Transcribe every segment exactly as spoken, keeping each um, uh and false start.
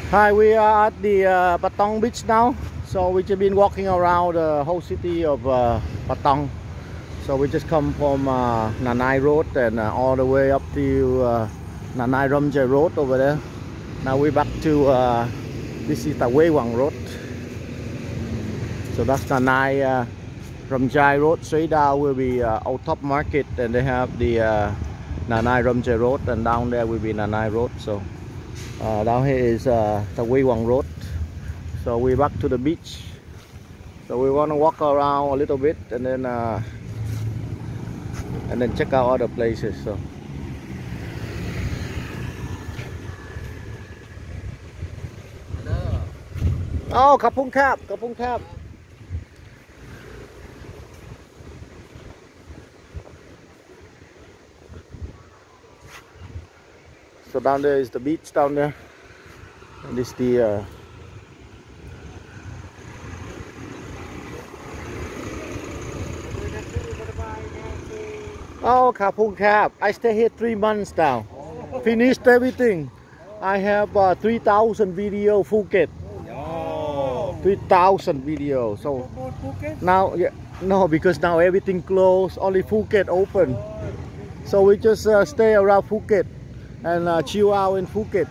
Hi, we are at the uh, Patong beach now. So we just been walking around the whole city of uh, Patong. So we just come from uh, Nanai Road and uh, all the way up to uh, Nanai Ramjai Road over there. Now we're back to uh, this is the Wei Wang Road. So that's Nanai uh, Ramjai Road. Straight down will be uh, Old Top Market, and they have the uh, Nanai Ramjai Road, and down there will be Nanai Road. So uh, down here is uh, the Wei Wang Road. So we're back to the beach. So we want to walk around a little bit and then uh, and then check out other places. So oh, Kapung Kap, Kapung Kap. So down there is the beach down there, and this is the uh, oh, Kapung Kap. I stay here three months now. Finished everything. I have uh, three thousand video Phuket. Oh. three thousand video. So now, yeah, no, because now everything closed. Only Phuket open. So we just uh, stay around Phuket and uh, chill out in Phuket.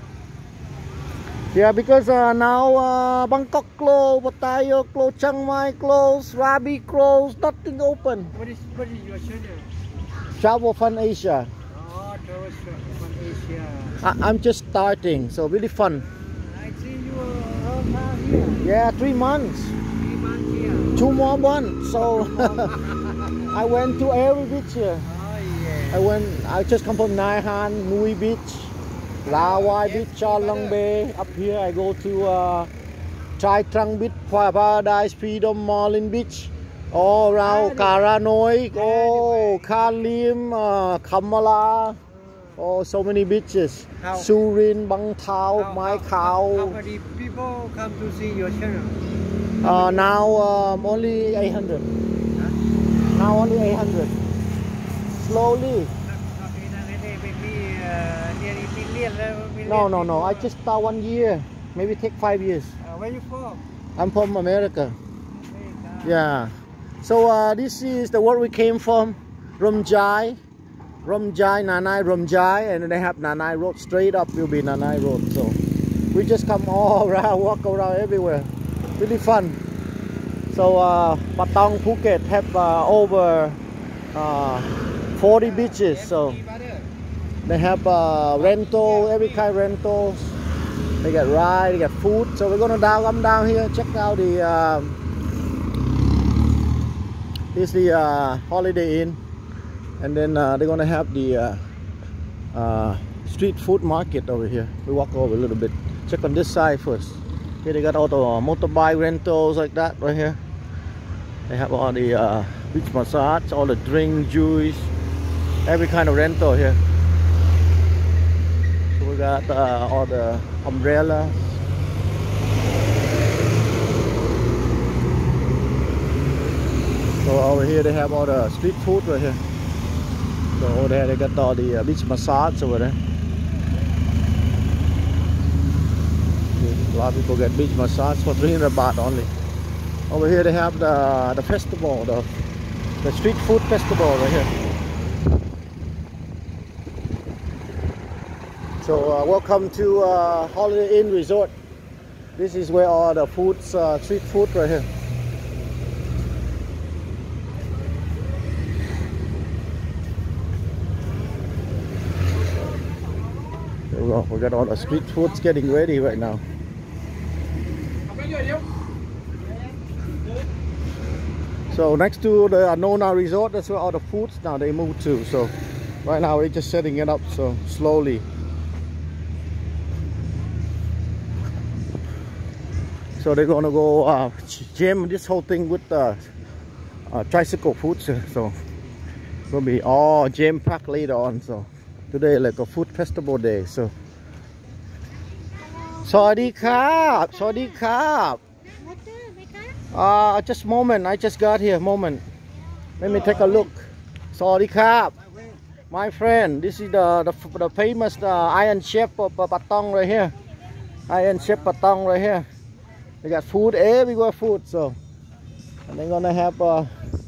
Yeah, because uh, now uh, Bangkok closed, Pattaya closed, Chiang Mai closed, Krabi closed, nothing open. What is what is your channel? Travel Fun Asia. Oh, Travel Fun Asia. I I'm just starting, so really fun. I see you around now here. Yeah, three months. Three months here. Two more months. So I went to every beach here. Oh yeah. I went. I just come from Nai Han, Nui Beach, Lawai Beach, Cha Long Bay. Up here, I go to uh, Chai Trang Beach, Paradise, Freedom, Marlin Beach. All around Karanoi, oh, Kalim, uh, Kamala, oh, so many beaches. How? Surin, Bang Thao, How- Mai how- How Khao. many people come to see your channel? Uh, now um, only eight hundred. Huh? Now only eight hundred. Slowly. Not maybe uh, nearly million level. Million No, no, no. people. I just start one year. Maybe take five years. Uh, where you from? I'm from America. America. Yeah. So uh, this is the where we came from, Ramjai, Ramjai, Nanai, Ramjai, and they have Nanai Road. Straight up will be Nanai Road. So we just come all around, walk around everywhere. Really fun. So uh, Patong, Phuket have uh, over uh, forty beaches. So they have uh, rental, every kind of rentals. They get ride, they get food. So we're gonna down, come down here, check out the. Uh, This is the uh, Holiday Inn, and then uh, they're gonna have the uh, uh, street food market over here. We walk over a little bit. Check on this side first. Here they got all the uh, motorbike rentals like that right here. They have all the uh, beach massage, all the drink, juice, every kind of rental here. So we got uh, all the umbrellas. So over here they have all the street food right here. So over there they got all the uh, beach massage over there. A lot of people get beach massage for three hundred baht only. Over here they have the the festival, the the street food festival right here. So uh, welcome to uh, Holiday Inn Resort. This is where all the foods, uh, street food right here. We got all the street foods getting ready right now. So next to the Anona Resort, that's where all the foods now they move to. So right now we're just setting it up, so slowly. So they're gonna go uh, jam this whole thing with uh, uh, tricycle foods. So it's gonna be all jam packed later on. So today like a food festival day. So สวัสดีครับสวัสดีครับ uh, just moment I just got here moment let me take a look สวัสดีครับ my friend this is the the, the famous uh, Iron Chef of uh, Patong right here High-end Chef Patong right here. They got food everywhere, food. So, and they're gonna have. Uh,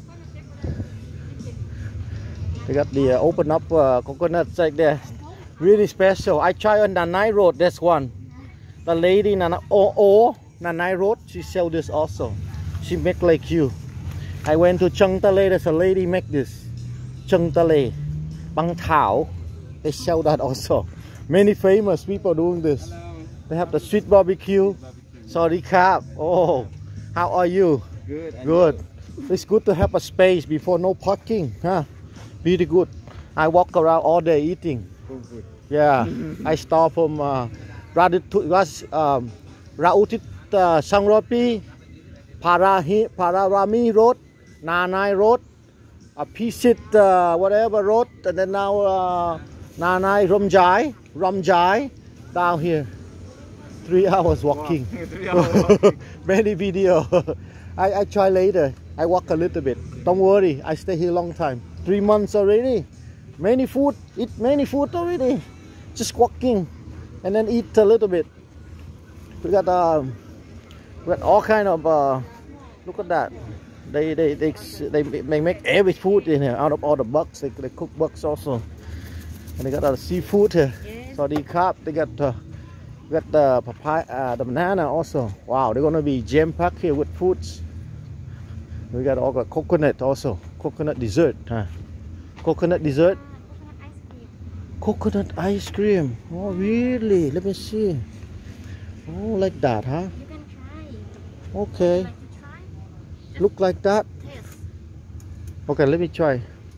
they got the uh, open up uh, coconuts like there. Really special. I try on Nanai Road. That's one. The lady Nana Oh Oh Nanai Road. She sell this also. She make like you. I went to Chung Tale. There's a lady make this. Chung Tale, Bang Thao. They sell that also. Many famous people doing this. Hello. They have the sweet barbecue. Sorry, Cap. Oh, how are you? Good. Good. It's good to have a space before no parking. Huh? Really good. I walk around all day eating. Good. Yeah. I start from uh, Radit, um, Rautit uh, Sangropi, Parahi, Pararami Road, Nanai Road, a Pisit, uh, whatever road, and then now uh, Nanai Romjai, Romjai, down here. Three hours walking. Wow. Three hours walking. Many video. I, I try later. I walk a little bit. Don't worry. I stay here a long time. Three months already. Many food. Eat many food already. Just walking. And then eat a little bit. We got um, we got all kind of uh, look at that. They they they they they make every food in here out of all the bugs. They, they cook bugs also. And they got uh, seafood here. Yes. So they carp. They got uh, we got the papaya, uh, the banana also. Wow, they're gonna be jam packed here with foods. We got all the coconut also. Coconut dessert, huh? Coconut dessert. Coconut ice cream. Oh, really? Let me see. Oh, like that, huh? You can try. Okay. Like to try? Look like that. Yes. Okay, let me try.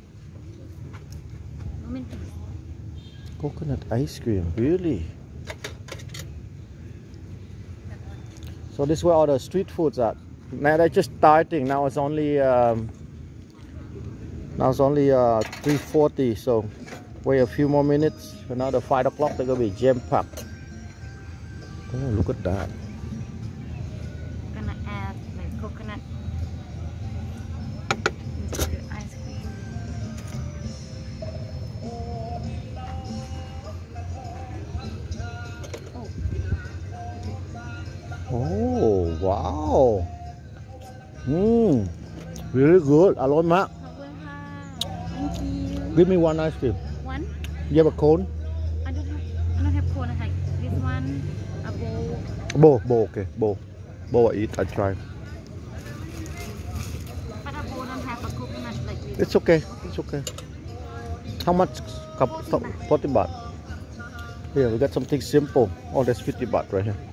Moment. Coconut ice cream, really? So this is where all the street foods are. Now they're just starting. Now it's only um, now it's only uh, three forty. So wait a few more minutes. Another five o'clock. They're gonna be jam packed. Oh, look at that. Gonna add like coconut into the ice cream. Oh, wow. Mmm, really good. อร่อยมากขอบคุณค่ะ Thank you. Give me one ice cream. One. You have a cone? I don't have. I don't have cone. Like this one, a bowl. Bowl, bowl, okay, bowl. Bowl I eat, I try. But a bowl don't have a coconut like this. It's okay, it's okay. How much? forty baht. Here, we got something simple. Oh, that's fifty baht right here.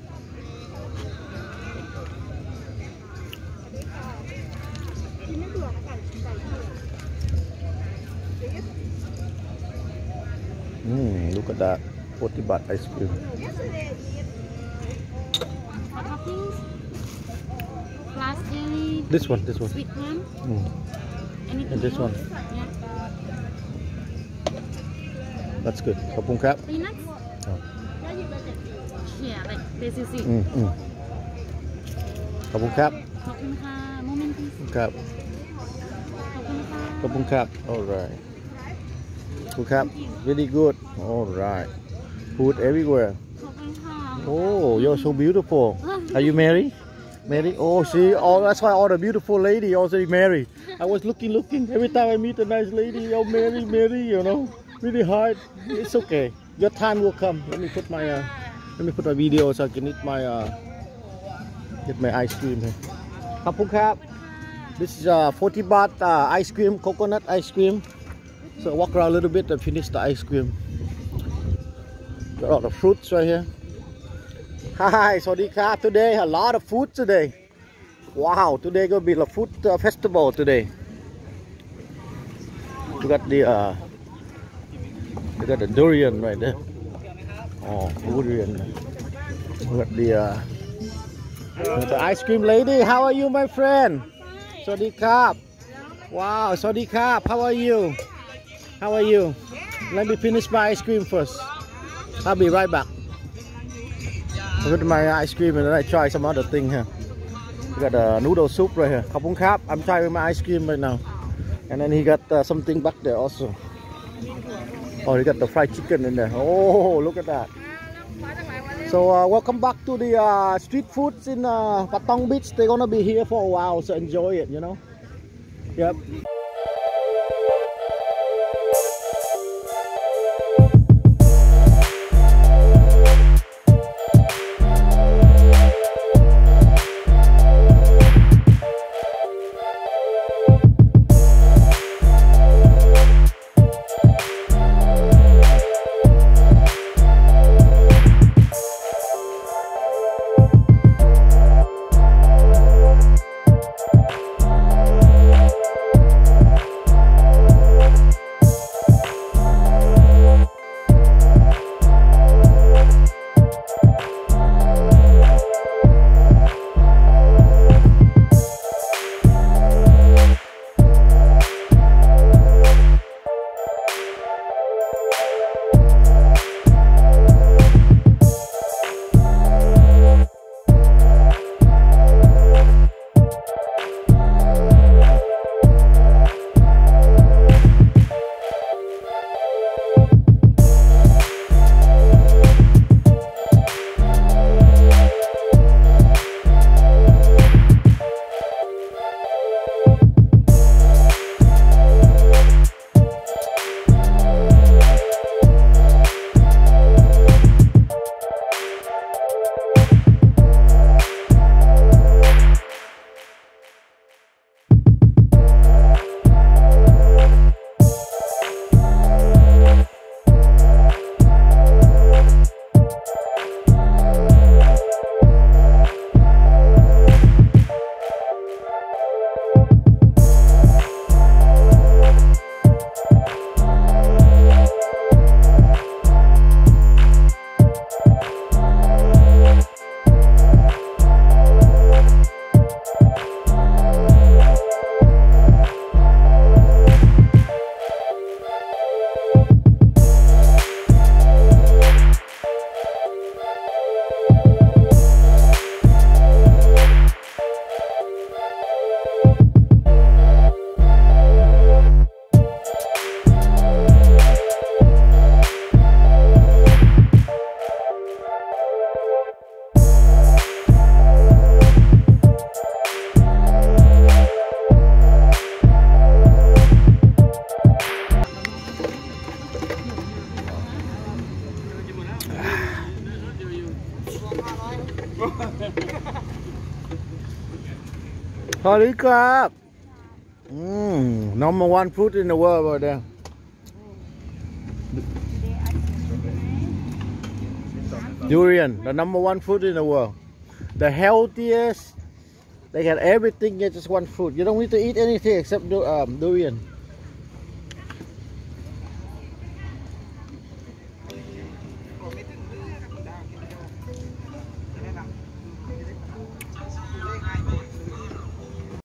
Mmm, look at that. forty baht ice cream. Hot toppings. Plus jelly. This one, this one. Sweet plum. Mm. Anything And this else? one. Yeah. That's good. ขอบคุณครับ Peanuts. Oh. Yeah, like basic. อืมอืมขอบคุณครับขอบคุณค่ะ Moment please. ครับขอบคุณค่ะขอบคุณครับ alright ขอบคุณครับ very good alright food everywhere ขอบคุณค่ะ oh you're so beautiful are you married married oh see all that's why all the beautiful lady also married I was looking looking every time I meet a nice lady oh Mary Mary you know really hard it's okay your time will come let me put my uh, let me put my video so I can eat my uh, get my ice cream here ขอบคุณครับ this is uh, forty baht uh, ice cream coconut ice cream so walk around a little bit and finish the ice cream got all the fruits right here hi สวัสดีครับ today a lot of food today wow today gonna be a food uh, festival today we got the uh, we got the durian right there oh durian we got the uh, the ice cream lady how are you my friend สวัสดีครับ wow สวัสดีครับ how are you how are you let me finish my ice cream first I'll be right back I got my ice cream and then I try some other thing here we got a noodle soup right here ขอบคุณครับ I'm trying my ice cream right now and then he got uh, something back there also oh he got the fried chicken in there oh look at that So uh, welcome back to the uh, street foods in uh, Patong Beach. They're gonna be here for a while, so enjoy it, you know. Yep. Sorry, crab. Mm, number one fruit in the world over there. Durian, the number one fruit in the world. The healthiest. They got everything in just one fruit. You don't need to eat anything except du um, durian.